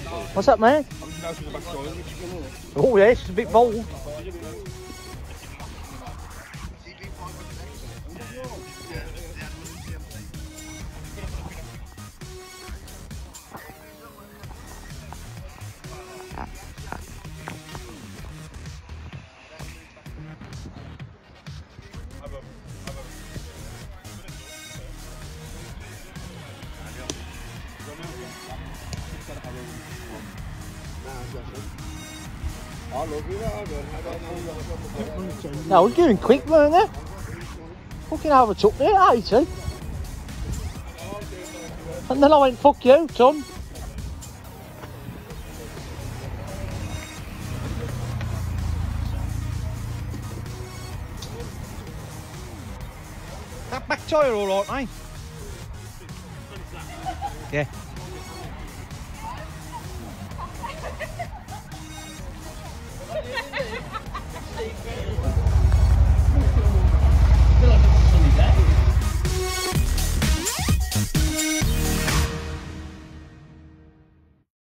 What's up, man? Oh, yes, it's a bit bold. No, we're doing quick, weren't they? Fucking overtook me at 80. And then I went, fuck you, Tom. That back tyre all right, mate? Yeah.